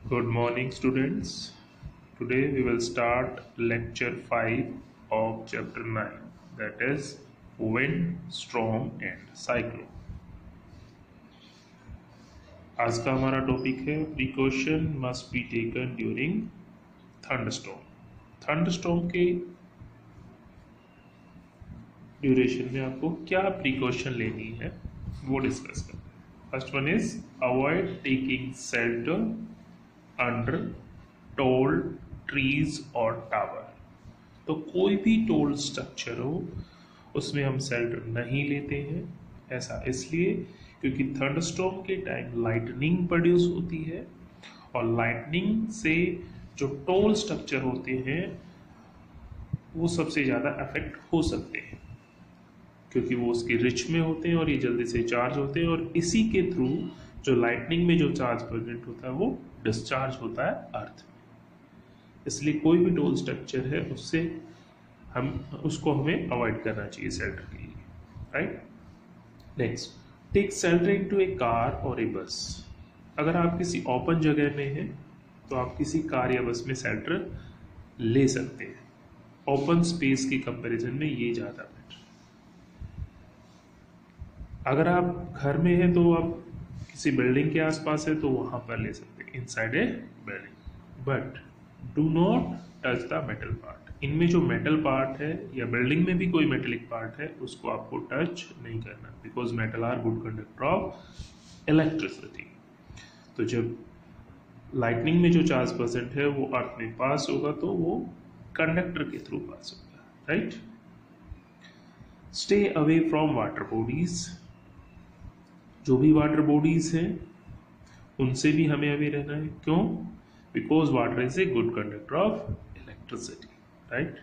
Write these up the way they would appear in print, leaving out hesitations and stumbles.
Good morning, students. Today we will start lecture 5 of chapter 9, that is wind, storm and cyclone. आज का हमारा topic है precaution must be taken during thunderstorm. Thunderstorm के duration में आपको क्या precaution लेनी है वो डिस्कस करते हैं। First one is avoid taking shelter under tall trees और टावर। तो कोई भी टोल स्ट्रक्चर हो उसमें हम शेल्टर नहीं लेते हैं। ऐसा इसलिए क्योंकि थंडरस्टॉर्म के टाइम लाइटनिंग प्रोड्यूस होती है और लाइटनिंग से जो टोल स्ट्रक्चर होते हैं वो सबसे ज़्यादा अफेक्ट हो सकते हैं क्योंकि वो उसके रिच में होते हैं और ये जल्दी से चार्ज होते हैं और इसी के थ्रू जो लाइटनिंग में जो चार्ज प्रेजेंट होता है वो डिस्चार्ज होता है अर्थ में। इसलिए कोई भी टोल स्ट्रक्चर है उससे उसको हमें अवॉइड करना चाहिए शेल्टर के लिए, right. Next, take shelter into a car और ए बस। अगर आप किसी ओपन जगह में हैं तो आप किसी कार या बस में शेल्टर ले सकते हैं। ओपन स्पेस के कंपैरिजन में ये ज़्यादा बेटर। अगर आप घर में हैं तो आप किसी बिल्डिंग के आसपास है तो वहां पर ले सकते हैं inside a building, but do not touch the metal part. इनमें जो मेटल पार्ट है या बिल्डिंग में भी कोई मेटेलिक पार्ट है उसको आपको टच नहीं करना, because metal are good conductor of electricity. तो जब लाइटनिंग में जो चार्ज परसेंट है वो अर्थ में पास होगा तो वो कंडक्टर के थ्रू पास होगा, right. Stay away from water bodies. जो भी वाटर बॉडीज हैं उनसे भी हमें अवे रहना है। क्यों? Because water is a good conductor of electricity, right.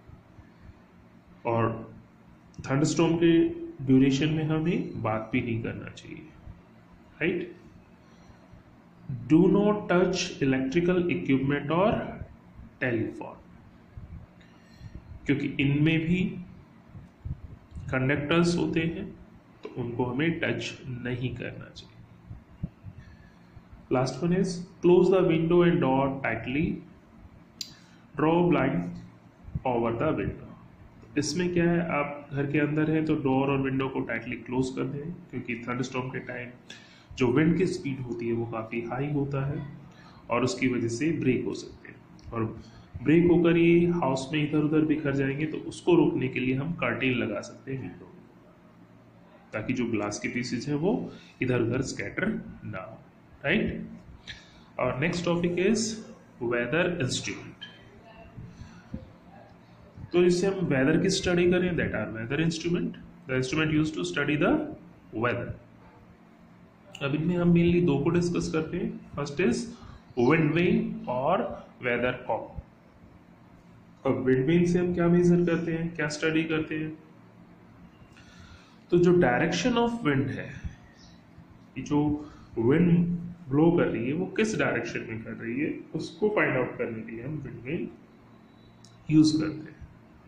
और थंडरस्टॉर्म के ड्यूरेशन में हमें बात भी नहीं करना चाहिए, right. Do not touch electrical equipment और टेलीफोन, क्योंकि इनमें भी कंडक्टर्स होते हैं तो उनको हमें टच नहीं करना चाहिए। Last one is close the window and door tightly, draw blind over the window. इसमें क्या है, आप घर के अंदर हैं तो डोर और विंडो को टाइटली क्लोज कर दें, क्योंकि थंडरस्टॉर्म के टाइम जो विंड की स्पीड होती है वो काफ़ी हाई होता है और उसकी वजह से ब्रेक हो सकते हैं और ब्रेक होकर ये हाउस में इधर उधर बिखर जाएंगे। तो उसको रोकने के लिए हम कर्टेन लगा सकते हैं विंडो, ताकि जो ग्लास के पीसेज हैं वो इधर उधर स्कैटर ना हो, राइट। और next topic is weather instrument. तो इससे हम वेदर की स्टडी करें, that are weather instrument, the instrument used to study the weather. अब इनमें हम मेनली दो को डिस्कस करते हैं। फर्स्ट इज विंड वेन और वेदर कॉम। अब विंड वेन से हम क्या मेजर करते हैं, क्या स्टडी करते हैं? तो जो डायरेक्शन ऑफ विंड है, जो विंड ब्लो कर रही है वो किस डायरेक्शन में कर रही है, उसको फाइंड आउट करने के लिए हम विंड वेन यूज करते हैं।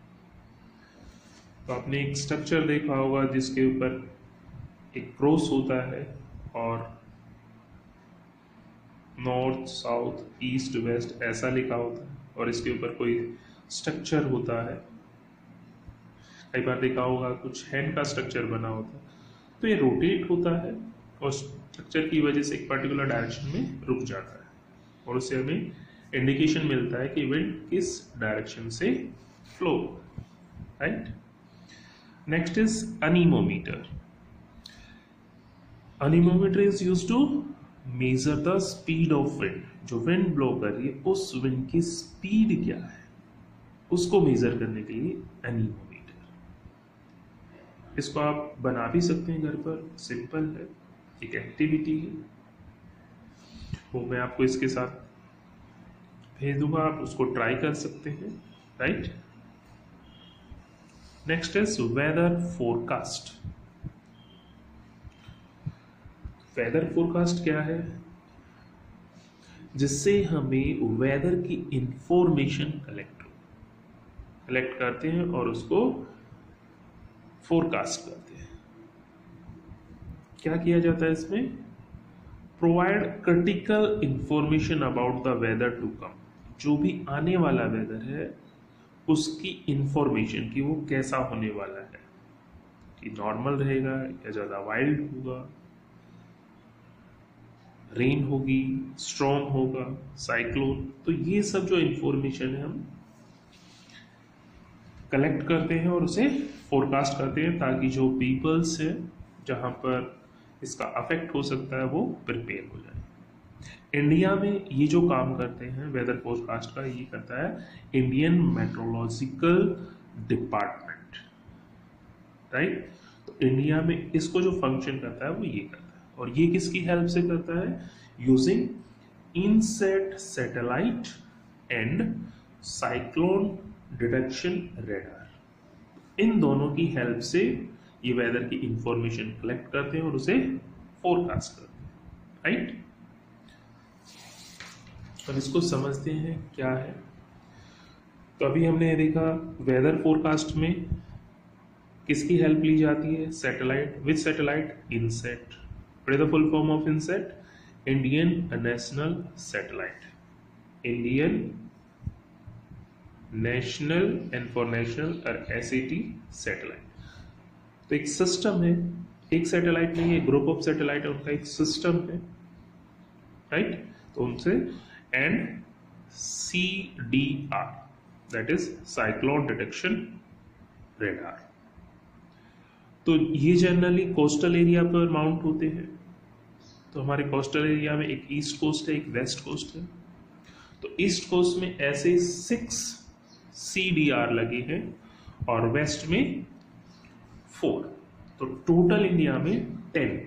तो आपने एक स्ट्रक्चर देखा होगा जिसके ऊपर एक क्रॉस होता है और नॉर्थ साउथ ईस्ट वेस्ट ऐसा लिखा होता है और इसके ऊपर कोई स्ट्रक्चर होता है। कई बार देखा होगा कुछ हैंड का स्ट्रक्चर बना होता है, तो ये रोटेट होता है और स्ट्रक्चर की वजह से एक पर्टिकुलर डायरेक्शन में रुक जाता है और उससे हमें इंडिकेशन मिलता है कि विंड किस डायरेक्शन से flow, right. Next is anemometer. Anemometer is used to measure the speed of wind. जो विंड ब्लो कर रही है उस विंड की स्पीड क्या है उसको मेजर करने के लिए अनीमोमीटर। इसको आप बना भी सकते हैं घर पर, सिंपल है, एक एक्टिविटी है, वो मैं आपको इसके साथ भेज दूंगा, आप उसको ट्राई कर सकते हैं, right. Next is weather forecast. Weather forecast क्या है? जिससे हमें वेदर की इंफॉर्मेशन कलेक्ट करते हैं और उसको फोरकास्ट करते हैं। क्या किया जाता है इसमें? Provide critical information about the weather to come, जो भी आने वाला वेदर है उसकी इंफॉर्मेशन कि वो कैसा होने वाला है, कि नॉर्मल रहेगा या ज़्यादा वाइल्ड होगा, रेन होगी, स्ट्रॉम होगा, साइक्लोन। तो ये सब जो इंफॉर्मेशन है हम कलेक्ट करते हैं और उसे फोरकास्ट करते हैं, ताकि जो पीपल्स है जहाँ पर इसका अफेक्ट हो सकता है वो प्रिपेयर हो जाए। इंडिया में ये जो काम करते हैं वेदर फोरकास्ट का, ये करता है इंडियन मेट्रोलॉजिकल डिपार्टमेंट, राइट। तो इंडिया में इसको जो फंक्शन करता है वो ये करता है, और ये किसकी हेल्प से करता है? Using INSAT satellite and cyclone detection radar. इन दोनों की हेल्प से ये वेदर की इंफॉर्मेशन कलेक्ट करते हैं और उसे फोरकास्ट करते हैं, राइट। अब इसको समझते हैं क्या है। तो अभी हमने देखा वेदर फोरकास्ट में किसकी हेल्प ली जाती है? Satellite. Which satellite? INSAT. What is the full form of INSAT? Indian national satellite. Indian national and for national SAT satellite. तो एक सिस्टम है, एक सैटेलाइट नहीं है, ग्रुप ऑफ सैटेलाइट है, उनका एक सिस्टम है, राइट। तो उनसे and CDR, that is cyclone detection radar. तो ये जनरली कोस्टल एरिया पर माउंट होते हैं। तो हमारे कोस्टल एरिया में एक ईस्ट कोस्ट है, एक वेस्ट कोस्ट है। तो ईस्ट कोस्ट में ऐसे 6 CDR लगे हैं और वेस्ट में 4। तो टोटल इंडिया में 10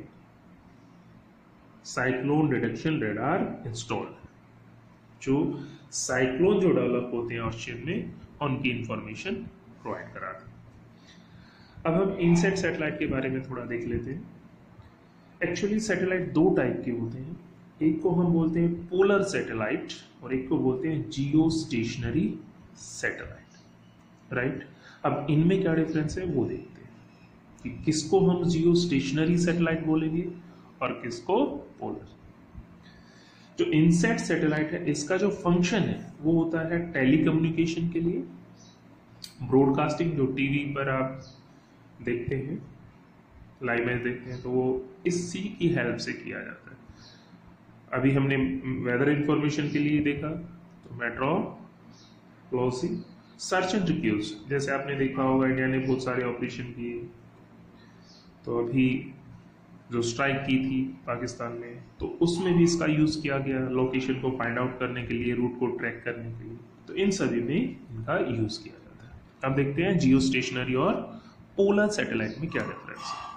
साइक्लोन डिटेक्शन रेडार इंस्टॉल है, जो साइक्लोन जो डेवलप होते हैं ओशन में उनकी इंफॉर्मेशन प्रोवाइड कराते हैं। अब हम इनसेट सैटेलाइट के बारे में थोड़ा देख लेते हैं। एक्चुअली सैटेलाइट 2 टाइप के होते हैं, एक को हम बोलते हैं पोलर सैटेलाइट और एक को बोलते हैं जियो स्टेशनरी सैटेलाइट, राइट। अब इनमें क्या डिफरेंस है वो देखते हैं कि किसको हम जियो स्टेशनरी सैटेलाइट बोलेंगे और किसको पोलर। जो इनसेट सैटेलाइट है इसका जो फंक्शन है वो होता है टेलीकम्युनिकेशन के लिए, ब्रॉडकास्टिंग, जो टीवी पर आप देखते हैं, लाइव मैच देखते हैं, तो वो इसी की हेल्प से किया जाता है। अभी हमने वेदर इंफॉर्मेशन के लिए देखा, तो मेट्रोलॉजी, सर्च एंड रिक्यूज, जैसे आपने देखा होगा इंडिया ने बहुत सारे ऑपरेशन किए। तो अभी जो स्ट्राइक की थी पाकिस्तान में, तो उसमें भी इसका यूज किया गया लोकेशन को फाइंड आउट करने के लिए, रूट को ट्रैक करने के लिए। तो इन सभी में इनका यूज किया जाता है। अब देखते हैं जियो स्टेशनरी और पोलर सैटेलाइट में क्या डिफरेंस है।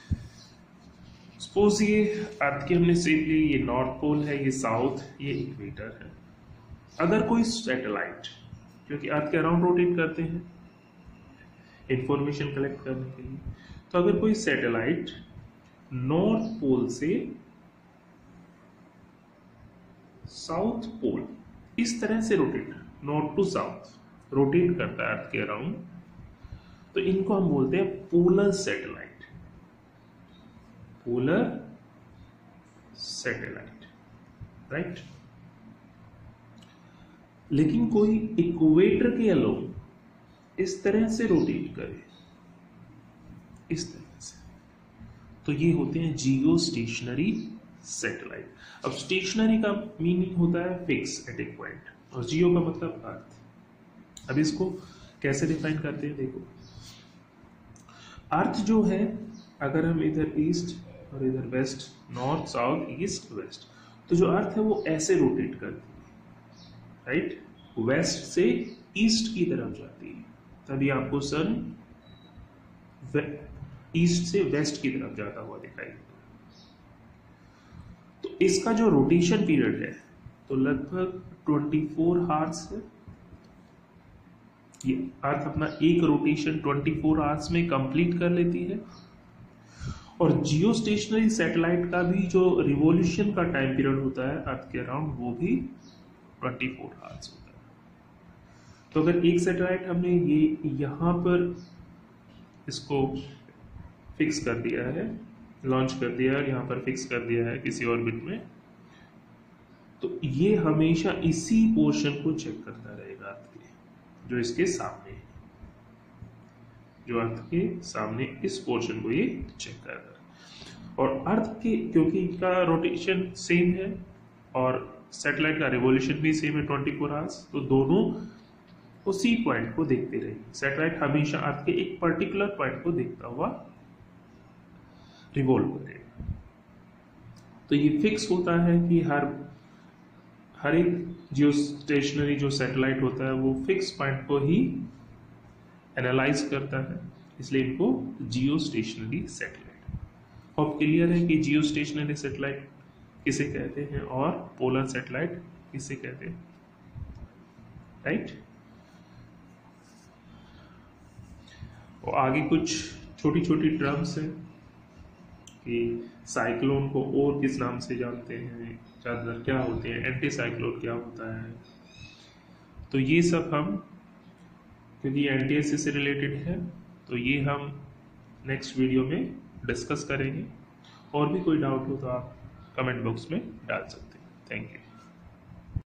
सपोज ये अर्थ की हमने सेफ ली, ये नॉर्थ पोल है, ये साउथ, ये इक्वेटर है। अगर कोई सैटेलाइट, क्योंकि अर्थ के अराउंड रोटेट करते हैं इंफॉर्मेशन कलेक्ट करने के लिए, तो अगर कोई सैटेलाइट नॉर्थ पोल से साउथ पोल इस तरह से rotate, north to south rotate करता है अर्थ के अराउंड, तो इनको हम बोलते हैं polar satellite. Polar satellite, right. लेकिन कोई इक्वेटर के अलोंग इस तरह से रोटेट करे, इस तरह से, तो ये होते हैं जियो स्टेशनरी सैटेलाइट। अब स्टेशनरी का मीनिंग होता है फिक्स एट एक पॉइंट, और जियो का मतलब अर्थ। अब इसको कैसे डिफाइन करते हैं, देखो अर्थ जो है, अगर हम इधर ईस्ट और इधर west, north south east west, तो जो अर्थ है वो ऐसे रोटेट करती है, राइट। वेस्ट से ईस्ट की तरफ जाती है, तभी आपको सन ईस्ट से वेस्ट की तरफ जाता हुआ दिखाई देता है। तो इसका जो रोटेशन पीरियड है तो लगभग 24 आवर्स है। ये अर्थ अपना एक रोटेशन 24 आवर्स में कंप्लीट कर लेती है। और जियो स्टेशनरी सैटेलाइट का भी जो रिवॉल्यूशन का टाइम पीरियड होता है अर्थ के अराउंड, वो भी 24 आवर्स होता है। तो अगर एक सैटेलाइट हमने ये यहाँ पर इसको फिक्स कर दिया है, लॉन्च कर दिया है, यहाँ पर फिक्स कर दिया है किसी ऑर्बिट में, तो ये हमेशा इसी पोर्शन को चेक करता रहेगा अर्थ के, जो इसके सामने है, जो अर्थ के सामने इस पोर्शन को ये चेक कर रहा है। और अर्थ के, क्योंकि इनका रोटेशन सेम है और सैटेलाइट का रिवॉल्यूशन भी सेम है 24 आवर्स, तो दोनों उसी पॉइंट को देखते रहेंगे। सैटेलाइट हमेशा अर्थ के एक पर्टिकुलर पॉइंट को देखता हुआ रिवॉल्व करेगा। तो ये फिक्स होता है कि हर एक जियो स्टेशनरी जो सैटेलाइट होता है वो फिक्स पॉइंट को ही एनालाइज करता है, इसलिए इनको जियो स्टेशनरी सैटेलाइट। अब क्लियर है कि जियो स्टेशनरी सैटेलाइट किसे कहते हैं और पोलर सैटेलाइट किसे कहते हैं, राइट। और आगे कुछ छोटी छोटी टर्म्स हैं कि साइक्लोन को और किस नाम से जानते हैं, ज़्यादातर क्या होते हैं, एंटी साइक्लोन क्या होता है। तो ये सब हम, क्योंकि एनटीएससी से रिलेटेड है, तो ये हम नेक्स्ट वीडियो में डिस्कस करेंगे। और भी कोई डाउट हो तो आप कमेंट बॉक्स में डाल सकते हैं। Thank you.